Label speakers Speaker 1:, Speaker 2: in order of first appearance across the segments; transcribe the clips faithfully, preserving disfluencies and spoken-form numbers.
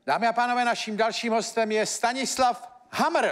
Speaker 1: Dámy a pánové, naším dalším hostem je Stanislav Hamr.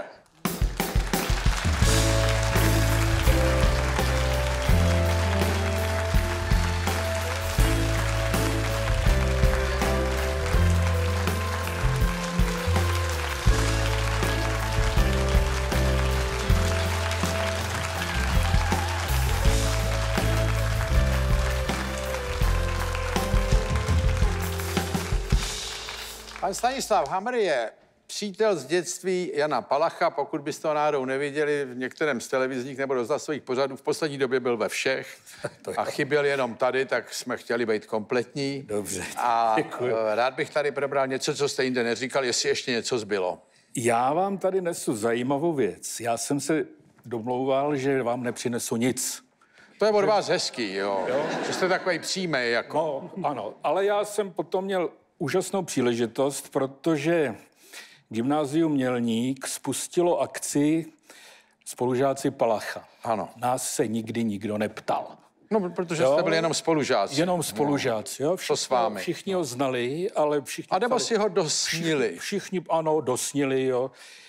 Speaker 1: Pan Stanislav Hamr je přítel z dětství Jana Palacha. Pokud byste ho náhodou neviděli v některém z televizních nebo rozhlasových pořadů, v poslední době byl ve všech a chyběl jenom tady, tak jsme chtěli být kompletní.
Speaker 2: Dobře,
Speaker 1: a
Speaker 2: děkuji.
Speaker 1: Rád bych tady probral něco, co jste jinde neříkal, jestli ještě něco zbylo.
Speaker 2: Já vám tady nesu zajímavou věc. Já jsem se domlouval, že vám nepřinesu nic.
Speaker 1: To je od vás hezký, jo. jo? Že jste takový přímý, jako.
Speaker 2: No, ano, ale já jsem potom měl úžasnou příležitost, protože Gymnázium Mělník spustilo akci Spolužáci Palacha.
Speaker 1: Ano.
Speaker 2: Nás se nikdy nikdo neptal.
Speaker 1: No, protože
Speaker 2: jo?
Speaker 1: jste byli jenom spolužáci.
Speaker 2: Jenom spolužáci, jo. Všichni,
Speaker 1: s vámi.
Speaker 2: Všichni ho znali, ale všichni...
Speaker 1: A nebo si ho dosnili.
Speaker 2: Všichni, všichni, ano, dosnili, jo.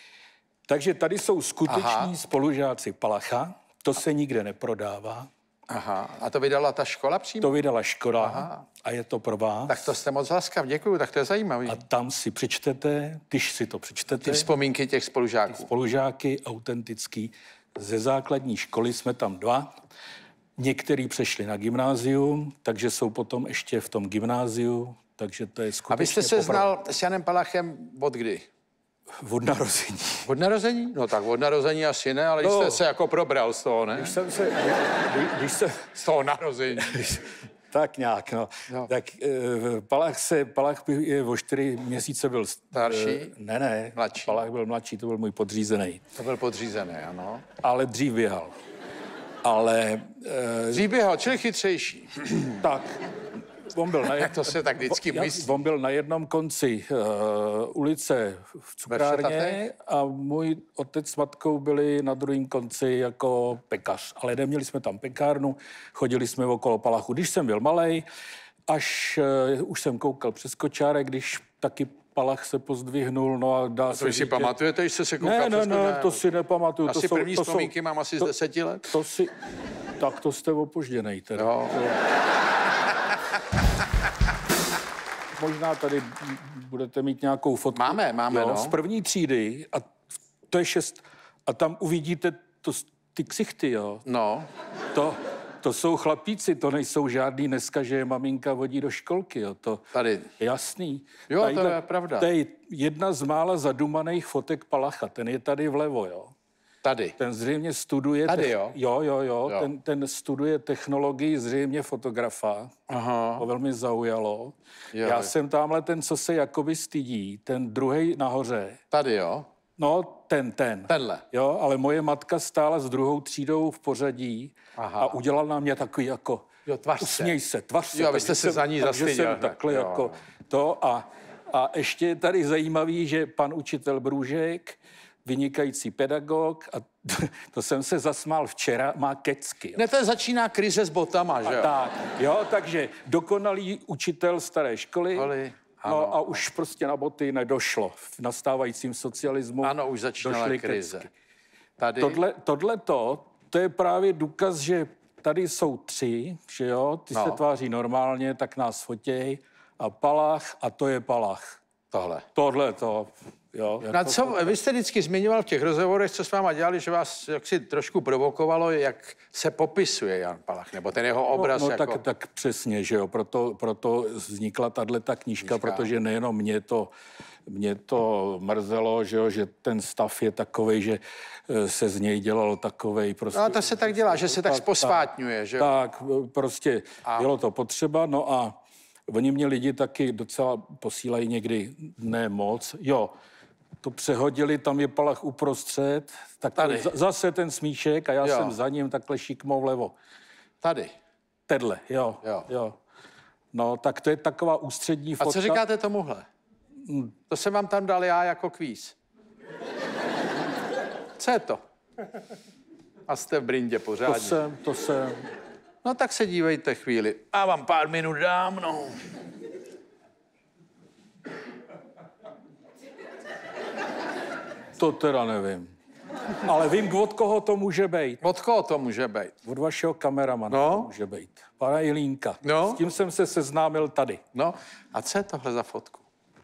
Speaker 2: Takže tady jsou skuteční Aha. spolužáci Palacha. To se nikde neprodává.
Speaker 1: Aha, a to vydala ta škola přímo?
Speaker 2: To vydala škola Aha. a je to pro vás.
Speaker 1: Tak to jste moc laskav, děkuju, tak to je zajímavý.
Speaker 2: A tam si přečtete, když si to přečtete...
Speaker 1: Ty vzpomínky těch spolužáků.
Speaker 2: Ty spolužáky, autentický. Ze základní školy jsme tam dva. Někteří přešli na gymnázium, takže jsou potom ještě v tom gymnáziu, takže to je skutečně...
Speaker 1: A vy jste se
Speaker 2: poprav... znal
Speaker 1: s Janem Palachem od kdy?
Speaker 2: Od narození.
Speaker 1: Od narození? No tak od narození asi ne, ale no, jste se jako probral z toho, ne?
Speaker 2: Když jsem se... Když, když se...
Speaker 1: Z toho narození.
Speaker 2: Tak nějak, no. no. Tak uh, Palach se... Palach je o čtyři měsíce byl...
Speaker 1: Starší?
Speaker 2: Uh, ne, ne.
Speaker 1: Mladší.
Speaker 2: Palach byl mladší, to byl můj podřízený.
Speaker 1: To byl podřízený, ano.
Speaker 2: Ale dřív běhal. Ale... Uh,
Speaker 1: dřív běhal, čili chytřejší.
Speaker 2: Tak. On byl na,
Speaker 1: jak to se tak vždycky myslí.
Speaker 2: On byl na jednom konci uh, ulice v cukrárně a můj otec s matkou byli na druhém konci jako pekař. Ale neměli jsme tam pekárnu, chodili jsme okolo Palachu. Když jsem byl malej, až uh, už jsem koukal přes kočárek, když taky Palach se pozdvihnul, no a dá
Speaker 1: a to
Speaker 2: se
Speaker 1: vy si
Speaker 2: říct,
Speaker 1: pamatujete, když jste se koukal
Speaker 2: ne,
Speaker 1: přes
Speaker 2: ne, ne, to si nepamatuju.
Speaker 1: Asi
Speaker 2: to jsou,
Speaker 1: první
Speaker 2: to
Speaker 1: vzpomínky
Speaker 2: jsou,
Speaker 1: mám asi
Speaker 2: to,
Speaker 1: z deseti let.
Speaker 2: To si, tak to jste opožděnej teda.
Speaker 1: Jo.
Speaker 2: To, možná tady budete mít nějakou fotku.
Speaker 1: Máme, máme,
Speaker 2: jo,
Speaker 1: no.
Speaker 2: Z první třídy a to je šest. A tam uvidíte to, ty ksichty, jo.
Speaker 1: No.
Speaker 2: To, to jsou chlapíci, to nejsou žádný dneska, že je maminka vodí do školky, jo. To
Speaker 1: tady.
Speaker 2: Jasný.
Speaker 1: Jo,
Speaker 2: Tadyhle,
Speaker 1: to je pravda.
Speaker 2: To je jedna z mála zadumaných fotek Palacha, ten je tady vlevo, jo.
Speaker 1: Tady.
Speaker 2: Ten zřejmě studuje...
Speaker 1: Tady,
Speaker 2: te-
Speaker 1: jo?
Speaker 2: Jo, jo, jo.
Speaker 1: jo.
Speaker 2: Ten, ten studuje technologii zřejmě fotografa.
Speaker 1: Aha.
Speaker 2: To velmi zaujalo.
Speaker 1: Jo.
Speaker 2: Já jsem tamhle ten, co se jakoby stydí, ten druhej nahoře.
Speaker 1: Tady, jo?
Speaker 2: No, ten, ten.
Speaker 1: Tenhle.
Speaker 2: Jo, ale moje matka stála s druhou třídou v pořadí
Speaker 1: Aha.
Speaker 2: a udělala na mě takový jako...
Speaker 1: Jo, tvař se.
Speaker 2: Usměj se, tvař se.
Speaker 1: Jo, vy jste se
Speaker 2: jsem,
Speaker 1: za ní
Speaker 2: takže
Speaker 1: zastyděl.
Speaker 2: jsem takhle
Speaker 1: jo.
Speaker 2: jako to a, a ještě je tady zajímavý, že pan učitel Brůžek, vynikající pedagog, a to jsem se zasmál včera, má kecky. Jo.
Speaker 1: Ne, to začíná krize s botama, že jo?
Speaker 2: Tak, jo, takže dokonalý učitel staré školy,
Speaker 1: Školy,
Speaker 2: no a už prostě na boty nedošlo. V nastávajícím socialismu
Speaker 1: ano, už začínala krize.
Speaker 2: Kecky.
Speaker 1: Tady.
Speaker 2: Tohle, tohleto, to je právě důkaz, že tady jsou tři, že jo, ty
Speaker 1: no.
Speaker 2: se tváří normálně, tak nás fotěj a Palach a to je Palach.
Speaker 1: Tohle.
Speaker 2: Tohle to, jo.
Speaker 1: Na jako co, vy jste vždycky zmiňoval v těch rozhovorech, co s váma dělali, že vás jaksi trošku provokovalo, jak se popisuje Jan Palach, nebo ten jeho obraz
Speaker 2: no, no,
Speaker 1: jako...
Speaker 2: tak, tak přesně, že jo, proto, proto vznikla tato knížka, protože nejenom mě to, mě to mrzelo, že jo, že ten stav je takovej, že se z něj dělalo takovej prostě...
Speaker 1: No, to se tak dělá, že se tak, tak posvátňuje, že jo?
Speaker 2: Tak, prostě
Speaker 1: a...
Speaker 2: bylo to potřeba, no a oni mě lidi taky docela posílají někdy, ne moc, jo, to přehodili, tam je Palach uprostřed, tak
Speaker 1: tady.
Speaker 2: Zase ten smíšek a já
Speaker 1: jo.
Speaker 2: jsem za ním takhle šikmou vlevo.
Speaker 1: Tady.
Speaker 2: Tedle, jo,
Speaker 1: jo,
Speaker 2: jo. No, tak to je taková ústřední fotka.
Speaker 1: A co říkáte tomuhle? Hmm. To jsem vám tam dal já jako kvíz. Co je to? A jste v brindě pořádně.
Speaker 2: To jsem, to jsem.
Speaker 1: No tak se dívejte chvíli. A vám pár minut dám, no.
Speaker 2: To teda nevím. Ale vím, od koho to může být.
Speaker 1: Od koho to může být?
Speaker 2: Od vašeho kameramana
Speaker 1: No.
Speaker 2: to může být. Pana Jelínka.
Speaker 1: No.
Speaker 2: S tím jsem se seznámil tady.
Speaker 1: No, a co je tohle za fotku?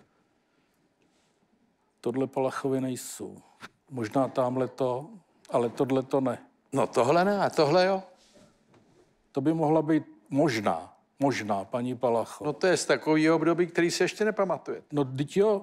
Speaker 2: Tohle Palachovy nejsou. Možná tamhle to, ale tohle to ne.
Speaker 1: No tohle ne, a tohle jo?
Speaker 2: To by mohla být možná, možná paní Palachová.
Speaker 1: No to je z takového období, který se ještě nepamatuje.
Speaker 2: No, teď jo.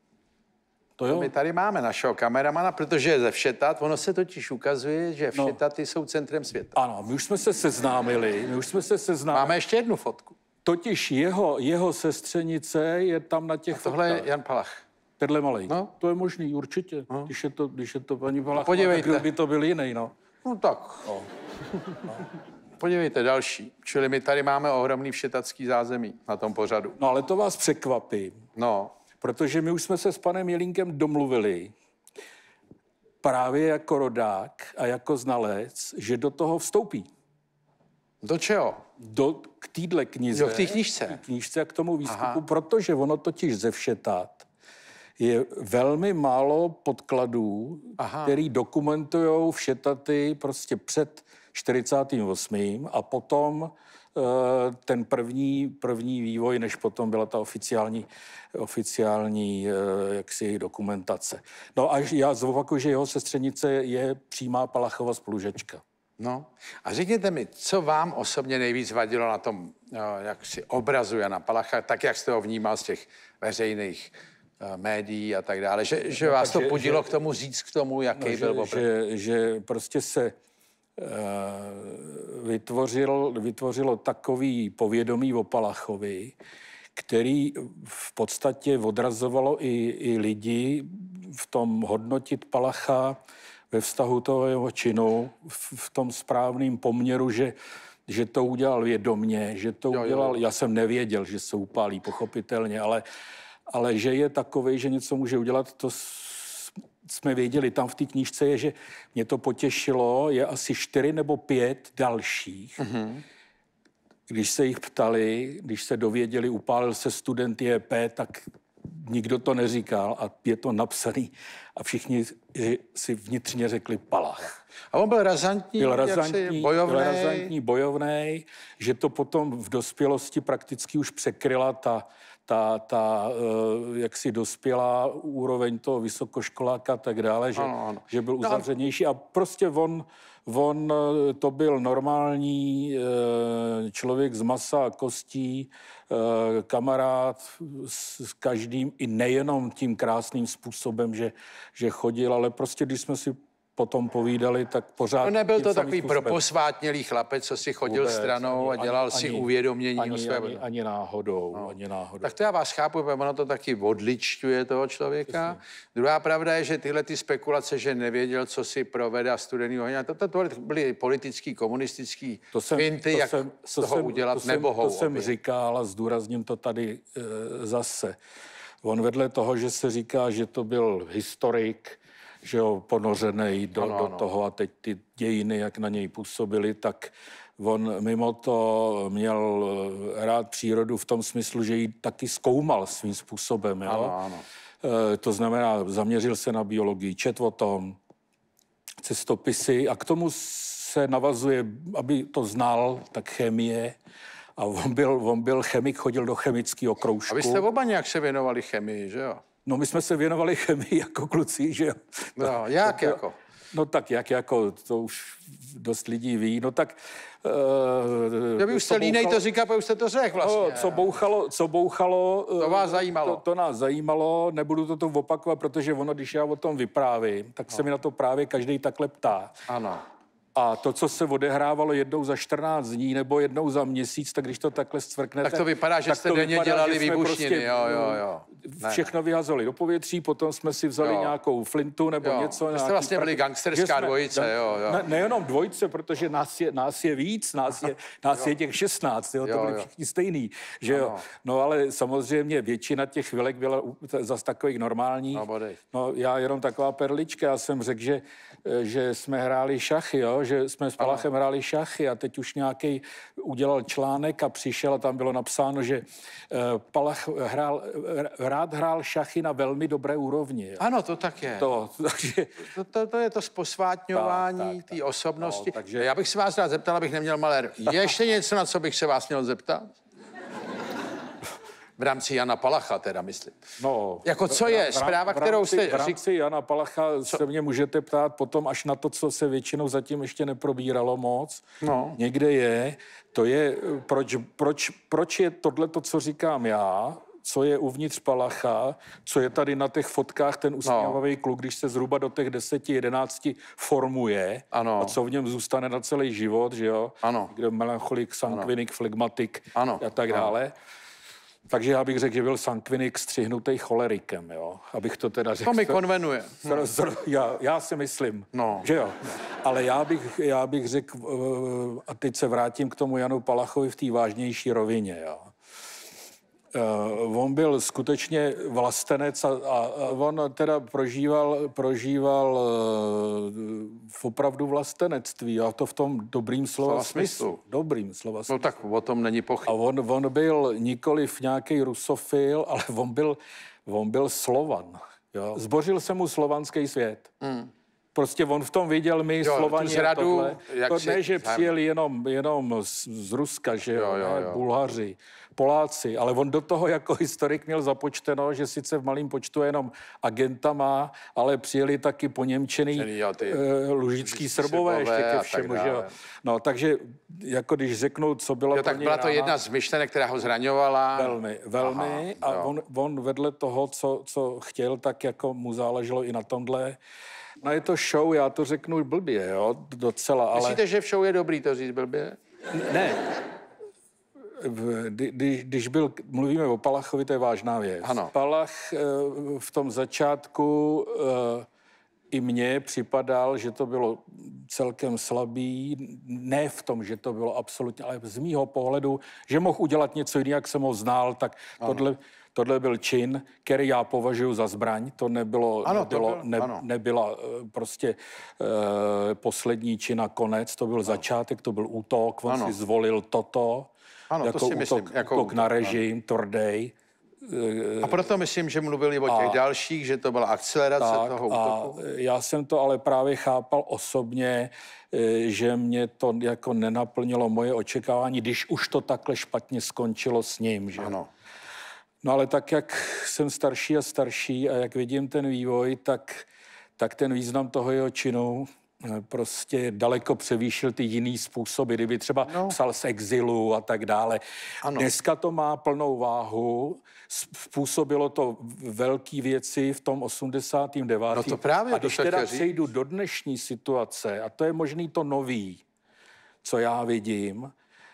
Speaker 2: To jo.
Speaker 1: My tady máme našeho kameramana, protože je ze Všetat. Ono se totiž ukazuje, že
Speaker 2: No.
Speaker 1: Všetaty jsou centrem světa.
Speaker 2: Ano, my už jsme se seznámili, my už jsme se seznámili.
Speaker 1: Máme ještě jednu fotku.
Speaker 2: Totiž jeho, jeho sestřenice je tam na těch
Speaker 1: Tohle je
Speaker 2: fotkách.
Speaker 1: Jan Palach.
Speaker 2: Tenhle malej.
Speaker 1: No.
Speaker 2: To je možný, určitě. No. Když, je to, když je to paní Palachová,
Speaker 1: podívejte.
Speaker 2: tak by to byl jiný, no.
Speaker 1: No tak.
Speaker 2: no.
Speaker 1: no. Podívejte, další. Čili my tady máme ohromný všetacký zázemí na tom pořadu.
Speaker 2: No ale to vás překvapí,
Speaker 1: No.
Speaker 2: protože my už jsme se s panem Jelínkem domluvili právě jako rodák a jako znalec, že do toho vstoupí.
Speaker 1: Do čeho?
Speaker 2: Do, k téhle knize.
Speaker 1: Jo, k té knížce.
Speaker 2: K knížce a k tomu výstupu,
Speaker 1: Aha.
Speaker 2: protože ono totiž ze Všetat je velmi málo podkladů,
Speaker 1: Aha.
Speaker 2: který dokumentují Všetaty prostě před čtyřicátým osmým a potom eh, ten první, první vývoj, než potom byla ta oficiální, oficiální eh, jaksi dokumentace. No a já zopakuju, že jeho sestřenice je přímá Palachova spolužečka.
Speaker 1: No. A řekněte mi, co vám osobně nejvíc vadilo na tom, no, jak si obrazu Jana Palacha, tak jak jste ho vnímal z těch veřejných uh, médií a tak dále, že, že vás to
Speaker 2: takže-
Speaker 1: podilo
Speaker 2: že-
Speaker 1: k tomu říct k tomu, jaký
Speaker 2: No,
Speaker 1: byl
Speaker 2: že,
Speaker 1: opravdu.
Speaker 2: že, že prostě se uh, vytvořil, vytvořilo takový povědomí o Palachovi, který v podstatě odrazovalo i, i lidi v tom hodnotit Palacha ve vztahu toho jeho činu, v, v tom správném poměru, že, že to udělal vědomně, že to
Speaker 1: Jo, jo,
Speaker 2: udělal,
Speaker 1: jo.
Speaker 2: já jsem nevěděl, že se upálí, pochopitelně, ale, ale že je takový, že něco může udělat, to s- jsme věděli. Tam v té knížce je, že mě to potěšilo, je asi čtyři nebo pět dalších. Mm-hmm. Když se jich ptali, když se dověděli, upálil se student J P, tak nikdo to neříkal a je to napsaný a všichni si vnitřně řekli Palach.
Speaker 1: A on byl razantní,
Speaker 2: Byl
Speaker 1: jaksi
Speaker 2: razantní,
Speaker 1: bojovný.
Speaker 2: byl razantní, bojovný, že to potom v dospělosti prakticky už překryla ta, ta, ta uh, jaksi dospělá úroveň toho vysokoškoláka a tak dále, že,
Speaker 1: Ano, ano.
Speaker 2: že byl
Speaker 1: No a-
Speaker 2: uzavřenější a prostě on, on eh, to byl normální uh, člověk z masa a kostí, uh, kamarád s, s každým, i nejenom tím krásným způsobem, že, že chodil, ale prostě když jsme si potom povídali, tak pořád...
Speaker 1: No nebyl
Speaker 2: tím
Speaker 1: to
Speaker 2: samým
Speaker 1: takový
Speaker 2: způsobem.
Speaker 1: proposvátnělý chlapec, co si chodil
Speaker 2: Vůbec,
Speaker 1: stranou
Speaker 2: ani-
Speaker 1: a dělal
Speaker 2: ani-
Speaker 1: si
Speaker 2: ani-
Speaker 1: uvědomění
Speaker 2: ani,
Speaker 1: o své...
Speaker 2: ani, ani náhodou, no. ani náhodou.
Speaker 1: Tak to já vás chápu, protože ono to taky odličťuje toho člověka. Druhá pravda je, že tyhle ty spekulace, že nevěděl, co si provede a studený ohně, to, to, to byly politický, komunistický
Speaker 2: To jsem,
Speaker 1: finty,
Speaker 2: to
Speaker 1: jak
Speaker 2: jsem,
Speaker 1: z
Speaker 2: to
Speaker 1: toho
Speaker 2: jsem,
Speaker 1: udělat
Speaker 2: to jsem,
Speaker 1: nebohou.
Speaker 2: To jsem
Speaker 1: opět.
Speaker 2: říkal a zdůrazním to tady e, zase. On vedle toho, že se říká, že to byl historik, že jo, ponořený do,
Speaker 1: Ano,
Speaker 2: do
Speaker 1: ano.
Speaker 2: toho a teď ty dějiny, jak na něj působily, tak on mimo to měl rád přírodu v tom smyslu, že ji taky zkoumal svým způsobem. Jo?
Speaker 1: Ano, ano.
Speaker 2: E, to znamená, zaměřil se na biologii, čet o tom, cestopisy a k tomu se navazuje, aby to znal, tak chemie. A on byl, on byl chemik, chodil do chemického kroužku.
Speaker 1: A vy jste oba nějak se věnovali chemii, že jo?
Speaker 2: No my jsme se věnovali chemii jako kluci, že jo.
Speaker 1: No, jak
Speaker 2: to,
Speaker 1: jako?
Speaker 2: No tak jak jako, to už dost lidí ví. No tak... Uh,
Speaker 1: Já by už jste línej to říká, protože už jste to řekl vlastně.
Speaker 2: No, co bouchalo, co bouchalo...
Speaker 1: To vás zajímalo.
Speaker 2: To, to nás zajímalo, nebudu to tu opakovat, protože ono, když já o tom vyprávím, tak se mi na to právě každý takhle ptá.
Speaker 1: Ano.
Speaker 2: A to, co se odehrávalo jednou za čtrnáct dní nebo jednou za měsíc, tak když to takhle stvrknete...
Speaker 1: Tak to vypadá, že
Speaker 2: tak
Speaker 1: jste
Speaker 2: to
Speaker 1: denně
Speaker 2: vypadá,
Speaker 1: dělali
Speaker 2: že jsme
Speaker 1: výbušniny, jo, jo, jo. Ne.
Speaker 2: Všechno vyhazovali do povětří, potom jsme si vzali
Speaker 1: Jo.
Speaker 2: nějakou flintu nebo
Speaker 1: Jo.
Speaker 2: něco.
Speaker 1: Vy jste
Speaker 2: nějaký
Speaker 1: vlastně byli
Speaker 2: pr-
Speaker 1: gangsterská
Speaker 2: že jsme-
Speaker 1: dvojice, jo, jo.
Speaker 2: Ne, nejenom dvojice, protože nás je, nás je víc, nás je, nás je těch šestnáct, jo, to
Speaker 1: Jo,
Speaker 2: byli
Speaker 1: jo.
Speaker 2: všichni stejný, že jo.
Speaker 1: Ano.
Speaker 2: No ale samozřejmě většina těch chvilek byla u- zas takových normálních.
Speaker 1: No, bodej.
Speaker 2: No já jenom taková perlička, já jsem řekl, že, že jsme hráli šachy, jo, stalo, že jsme s Palachem ano. hráli šachy a teď už nějaký udělal článek a přišel a tam bylo napsáno, že uh, Palach hrál, rád hrál šachy na velmi dobré úrovni.
Speaker 1: Ano, to tak je.
Speaker 2: To, takže...
Speaker 1: to, to, to je to sposvátňování té osobnosti. No, takže... Já bych se vás rád zeptal, abych neměl malér. Je ještě něco, na co bych se vás měl zeptat? V rámci Jana Palacha teda, myslím.
Speaker 2: No,
Speaker 1: jako co je zpráva,
Speaker 2: v rámci,
Speaker 1: kterou jste...
Speaker 2: V rámci Jana Palacha co? se mě můžete ptát potom až na to, co se většinou zatím ještě neprobíralo moc. No. Někde je, to je, proč, proč, proč je tohleto, co říkám já, co je uvnitř Palacha, co je tady na těch fotkách ten usměvavý no. kluk, když se zhruba do těch deseti, jedenácti formuje ano. a co v něm zůstane na celý život, že jo? Ano. Kde melancholik, sankvinik, flegmatik ano. a tak dále. Ano. Takže já bych řekl, že byl sankvinik střihnutý cholerikem, jo? Abych to teda řekl.
Speaker 1: To mi konvenuje.
Speaker 2: Hmm. Já, já si myslím, no. že jo. Ale já bych, já bych řekl, a teď se vrátím k tomu Janu Palachovi v té vážnější rovině, jo. Uh, on byl skutečně vlastenec a, a, a on teda prožíval, prožíval uh, opravdu vlastenectví a to v tom dobrým slova, slova smyslu. smyslu. Dobrým slova smyslu.
Speaker 1: No tak o tom není pochyb.
Speaker 2: A on, on byl nikoliv nějaký rusofil, ale on byl, on byl Slovan. Jo. Zbořil se mu slovanský svět. Hmm. Prostě on v tom viděl my jo, Slovani a tohle. To ne, že přijeli jenom, jenom z, z Ruska, že jo, jo, jo. Bulhaři, Poláci, ale on do toho jako historik měl započteno, že sice v malém počtu jenom agenta má, ale přijeli taky poněmčený jo, ty, uh, lužický Srbové ještě ke všemu, že jo. No, takže jako když řeknu, co bylo
Speaker 1: jo, tak byla rána, to jedna z myšlenek, která ho zraňovala.
Speaker 2: Velmi, velmi. Aha, a on, on vedle toho, co, co chtěl, tak jako mu záleželo i na tomhle. No je to show, já to řeknu blbě, jo, docela, ale...
Speaker 1: Myslíte, že v show je dobrý to říct blbě?
Speaker 2: Ne. Kdy, když byl, mluvíme o Palachovi, to je vážná věc. Ano. Palach v tom začátku i mně připadal, že to bylo celkem slabý, ne v tom, že to bylo absolutně, ale z mýho pohledu, že mohl udělat něco jiného, jak jsem ho znal, tak tohle... Tohle byl čin, který já považuji za zbraň. To nebylo, ano, nebylo, to byl, ne, ano. nebyla prostě e, poslední čin a konec. To byl ano. začátek, to byl útok. On ano. si zvolil toto ano, jako, to si útok, myslím, jako útok na režim, tvrdý.
Speaker 1: A proto myslím, že mluvili o těch a, dalších, že to byla akcelerace tak, toho útoku.
Speaker 2: A já jsem to ale právě chápal osobně, že mě to jako nenaplnilo moje očekávání, když už to takhle špatně skončilo s ním. Že? Ano. No ale tak, jak jsem starší a starší a jak vidím ten vývoj, tak, tak ten význam toho jeho činu prostě daleko převýšil ty jiný způsoby, kdyby třeba no. psal z exilu a tak dále. Ano. Dneska to má plnou váhu, způsobilo to velké věci v tom osmdesátém devátém.
Speaker 1: No to právě,
Speaker 2: a když teda přejdu do dnešní situace, a to je možný to nový, co já vidím,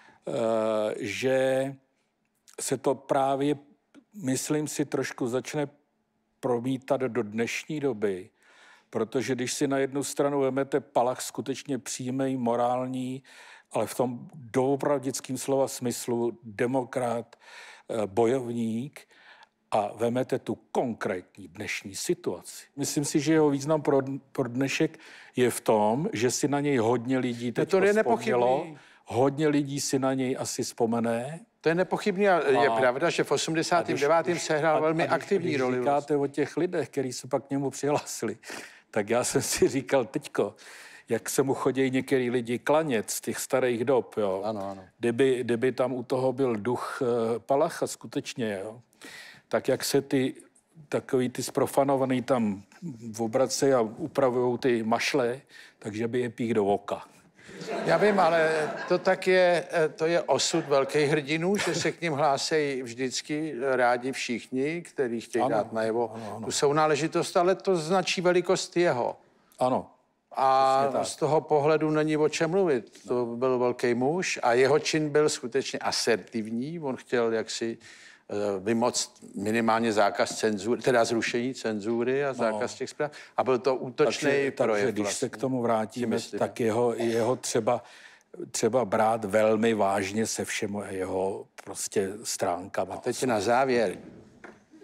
Speaker 2: že se to právě myslím si, trošku začne promítat do dnešní doby, protože když si na jednu stranu vemete Palach skutečně přímý, morální, ale v tom doopravdickém slova smyslu demokrat, bojovník a vemete tu konkrétní dnešní situaci. Myslím si, že jeho význam pro, pro dnešek je v tom, že si na něj hodně lidí teď vzpomnělo. Hodně lidí si na něj asi vzpomene.
Speaker 1: To je nepochybný a je a, pravda, že v osmdesátém devátém sehrál velmi a, aktivní
Speaker 2: když
Speaker 1: roli.
Speaker 2: Když říkáte o těch lidech, kteří se pak k němu přihlásili, tak já jsem si říkal teďko, jak se mu chodí některý lidi klanět z těch starých dob, jo. Ano, ano. Kdyby, kdyby tam u toho byl duch uh, Palacha skutečně, jo, tak jak se ty takový ty sprofanovaný tam obracejí a upravují ty mašle, takže by je pích do oka.
Speaker 1: Já vím, ale to tak je, to je osud velkých hrdinů, že se k ním hlásejí vždycky rádi všichni, kteří chtějí ano, dát najevo ano, ano. tu sounáležitost, ale to značí velikost jeho.
Speaker 2: Ano.
Speaker 1: A z toho pohledu není o čem mluvit. To byl velký muž a jeho čin byl skutečně asertivní. On chtěl jaksi vymoct minimálně zákaz cenzury, teda zrušení cenzury a zákaz no. těch zpráv. A byl to útočný takže, projev.
Speaker 2: Takže když vlastně. se k tomu vrátíme, tak jeho, jeho třeba, třeba brát velmi vážně se všemi jeho prostě stránkama.
Speaker 1: A teď na závěr.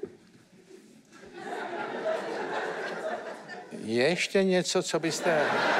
Speaker 1: Je ještě něco, co byste...